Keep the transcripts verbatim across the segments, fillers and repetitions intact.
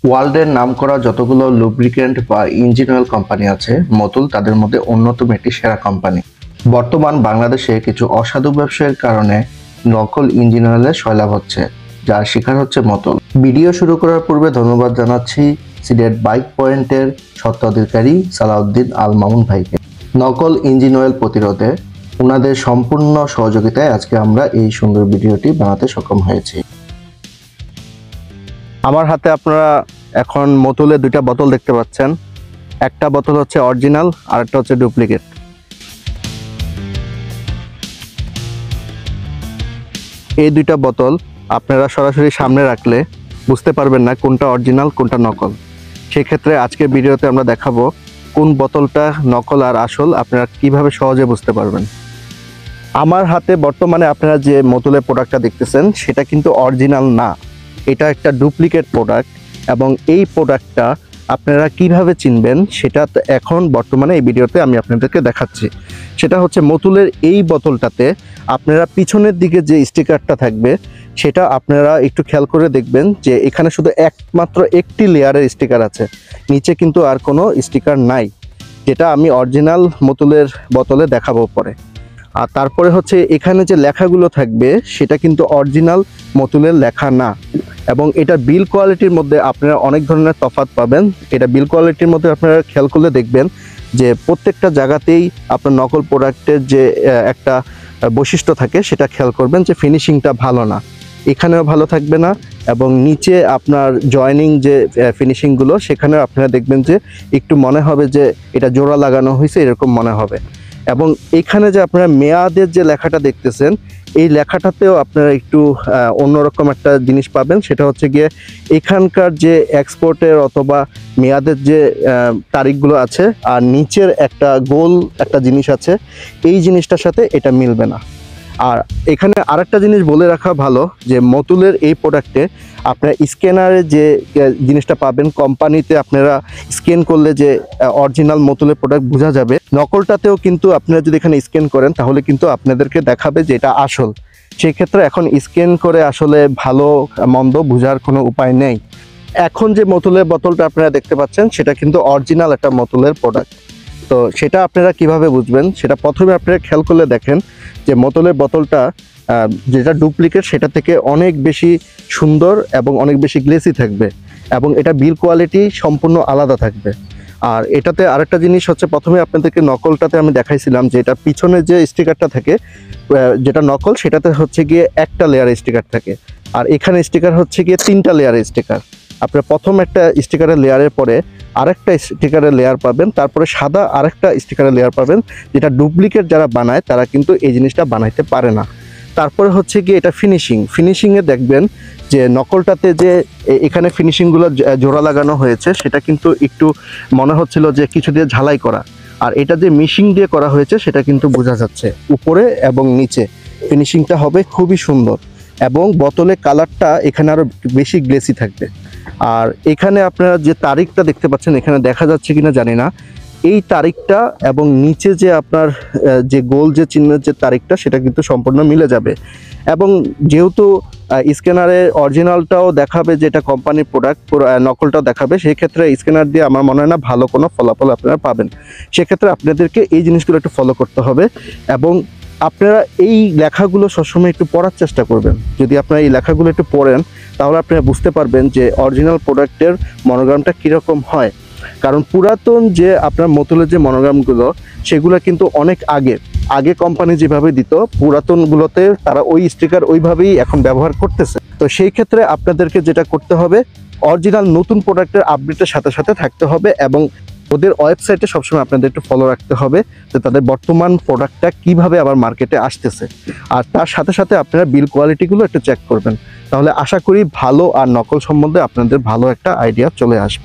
ওয়ার্ল্ডের নামকরা যতগুলো লুব্রিকেন্ট বা ইঞ্জিন অয়েল কোম্পানি আছে, মতুল তাদের মধ্যে অন্যতম একটি সেরা কোম্পানি। বর্তমান বাংলাদেশে কিছু অসাধু ব্যবসায়ের কারণে নকল ইঞ্জিন অয়েলের সয়লাভ হচ্ছে, যার শিকার হচ্ছে মতুল। ভিডিও শুরু করার পূর্বে ধন্যবাদ জানাচ্ছি সিলেট বাইক পয়েন্টের স্বত্বাধিকারী সালাউদ্দিন আল মামুন ভাইকে। নকল ইঞ্জিন অয়েল প্রতিরোধে ওনাদের সম্পূর্ণ সহযোগিতায় আজকে আমরা এই সুন্দর ভিডিওটি বানাতে সক্ষম হয়েছি। আমার হাতে আপনারা এখন মতুলের দুইটা বোতল দেখতে পাচ্ছেন। একটা বোতল হচ্ছে অরিজিনাল আর একটা হচ্ছে ডুপ্লিকেট। এই দুইটা বোতল আপনারা সরাসরি সামনে রাখলে বুঝতে পারবেন না কোনটা অরিজিনাল কোনটা নকল। সেই ক্ষেত্রে আজকের ভিডিওতে আমরা দেখাবো কোন বোতলটা নকল আর আসল আপনারা কিভাবে সহজে বুঝতে পারবেন। আমার হাতে বর্তমানে আপনারা যে মতুলের প্রোডাক্টটা দেখতেছেন সেটা কিন্তু অরিজিনাল না, এটা একটা ডুপ্লিকেট প্রোডাক্ট। এবং এই প্রোডাক্টটা আপনারা কিভাবে চিনবেন সেটা এখন বর্তমানে এই ভিডিওতে আমি আপনাদেরকে দেখাচ্ছি। সেটা হচ্ছে মতুলের এই বোতলটাতে আপনারা পিছনের দিকে যে স্টিকারটা থাকবে সেটা আপনারা একটু খেয়াল করে দেখবেন যে এখানে শুধু একমাত্র একটি লেয়ারের স্টিকার আছে, নিচে কিন্তু আর কোনো স্টিকার নাই, যেটা আমি অরিজিনাল মতুলের বোতলে দেখাবো পরে। আর তারপরে হচ্ছে এখানে যে লেখাগুলো থাকবে সেটা কিন্তু অরিজিনাল মতুলের লেখা না। এবং এটা বিল কোয়ালিটির মধ্যে আপনারা অনেক ধরনের তফাৎ পাবেন। এটা বিল কোয়ালিটির মধ্যে আপনারা খেয়াল করলে দেখবেন যে প্রত্যেকটা জায়গাতেই আপনার নকল প্রোডাক্টের যে একটা বৈশিষ্ট্য থাকে সেটা খেয়াল করবেন যে ফিনিশিংটা ভালো না, এখানেও ভালো থাকবে না। এবং নিচে আপনার জয়েনিং যে ফিনিশিংগুলো সেখানেও আপনারা দেখবেন যে একটু মনে হবে যে এটা জোড়া লাগানো হয়েছে এরকম মনে হবে। এবং এখানে যে আপনারা মেয়াদের যে লেখাটা দেখতেছেন এই লেখাটাতেও আপনারা একটু অন্যরকম একটা জিনিস পাবেন। সেটা হচ্ছে গিয়ে এখানকার যে এক্সপোর্টের অথবা মেয়াদের যে তারিখগুলো আছে আর নিচের একটা গোল একটা জিনিস আছে, এই জিনিসটার সাথে এটা মিলবে না। আর এখানে আরেকটা জিনিস বলে রাখা ভালো যে মতুলের এই প্রোডাক্টে আপনারা স্ক্যানারে যে জিনিসটা পাবেন, কোম্পানিতে আপনারা স্ক্যান করলে যে অরিজিনাল মতুলের প্রোডাক্ট বোঝা যাবে। নকলটাতেও কিন্তু আপনারা যদি এখানে স্ক্যান করেন তাহলে কিন্তু আপনাদেরকে দেখাবে যে এটা আসল। সেই ক্ষেত্রে এখন স্ক্যান করে আসলে ভালো মন্দ বোঝার কোনো উপায় নেই। এখন যে মতুলের বোতলটা আপনারা দেখতে পাচ্ছেন সেটা কিন্তু অরিজিনাল একটা মতুলের প্রোডাক্ট। তো সেটা আপনারা কিভাবে বুঝবেন সেটা প্রথমে আপনারা খেয়াল করলে দেখেন যে মতুলের বোতলটা যেটা ডুপ্লিকেট সেটা থেকে অনেক বেশি সুন্দর এবং অনেক বেশি গ্লেসি থাকবে এবং এটা বিল কোয়ালিটি সম্পূর্ণ আলাদা থাকবে। আর এটাতে আরেকটা জিনিস হচ্ছে, প্রথমে আপনাদেরকে নকলটাতে আমি দেখাইছিলাম যে এটা পিছনে যে স্টিকারটা থাকে যেটা নকল সেটাতে হচ্ছে গিয়ে একটা লেয়ারের স্টিকার থাকে, আর এখানে স্টিকার হচ্ছে গিয়ে তিনটা লেয়ারের স্টিকার। আপনার প্রথম একটা স্টিকারের লেয়ারের পরে আরেকটা স্টিকারের লেয়ার পাবেন, তারপরে সাদা আরেকটা স্টিকারের লেয়ার পাবেন, যেটা ডুপ্লিকেট যারা বানায় তারা কিন্তু এই জিনিসটা বানাইতে পারে না। তারপরে হচ্ছে গিয়ে এটা ফিনিশিং ফিনিশিংয়ে দেখবেন যে নকলটাতে যে এখানে ফিনিশিংগুলো জোড়া লাগানো হয়েছে সেটা কিন্তু একটু মনে হচ্ছিল যে কিছু দিয়ে ঝালাই করা, আর এটা যে মিশিং দিয়ে করা হয়েছে সেটা কিন্তু বোঝা যাচ্ছে। উপরে এবং নিচে ফিনিশিংটা হবে খুবই সুন্দর এবং বোতলে কালারটা এখানে আরও বেশি গ্লেসি থাকবে। আর এখানে আপনারা যে তারিখটা দেখতে পাচ্ছেন এখানে দেখা যাচ্ছে কিনা জানি না, এই তারিখটা এবং নিচে যে আপনার যে গোল যে চিহ্নের যে তারিখটা সেটা কিন্তু সম্পূর্ণ মিলে যাবে। এবং যেহেতু স্ক্যানারে অরিজিনালটাও দেখাবে যে এটা কোম্পানির প্রোডাক্ট, নকলটাও দেখাবে, সেই ক্ষেত্রে স্ক্যানার দিয়ে আমার মনে হয় না ভালো কোনো ফলাফল আপনারা পাবেন। সেক্ষেত্রে আপনাদেরকে এই জিনিসগুলো একটু ফলো করতে হবে এবং আপনারা এই লেখাগুলো সবসময় একটু পড়ার চেষ্টা করবেন। যদি আপনারা এই লেখাগুলো একটু পড়েন তাহলে আপনারা বুঝতে পারবেন যে অরিজিনাল প্রোডাক্টের মনোগ্রামটা কীরকম হয়। কারণ পুরাতন যে আপনার মতুলের যে মনোগ্রামগুলো সেগুলো কিন্তু অনেক আগে আগে কোম্পানি যেভাবে দিত পুরাতনগুলোতে তারা ওই স্টিকার ওইভাবেই এখন ব্যবহার করতেছে। তো সেই ক্ষেত্রে আপনাদেরকে যেটা করতে হবে অরিজিনাল নতুন প্রোডাক্টের আপডেটের সাথে সাথে থাকতে হবে এবং ওদের ওয়েবসাইটে সবসময় আপনাদের একটু ফলো রাখতে হবে যে তাদের বর্তমান প্রোডাক্টটা কিভাবে আবার মার্কেটে আসতেছে। আর তার সাথে সাথে আপনারা বিল কোয়ালিটিগুলো একটু চেক করবেন, তাহলে আশা করি ভালো আর নকল সম্বন্ধে আপনাদের ভালো একটা আইডিয়া চলে আসবে।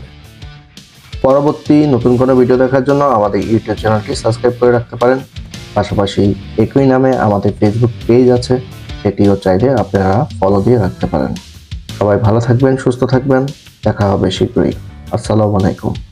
পরবর্তী নতুন কোনো ভিডিও দেখার জন্য আমাদের ইউটিউব চ্যানেলটি সাবস্ক্রাইব করে রাখতে পারেন। পাশাপাশি একই নামে আমাদের ফেসবুক পেজ আছে, সেটিও চাইলে আপনারা ফলো দিয়ে রাখতে পারেন। সবাই ভালো থাকবেন, সুস্থ থাকবেন, দেখা হবে শীঘ্রই। আসসালামু আলাইকুম।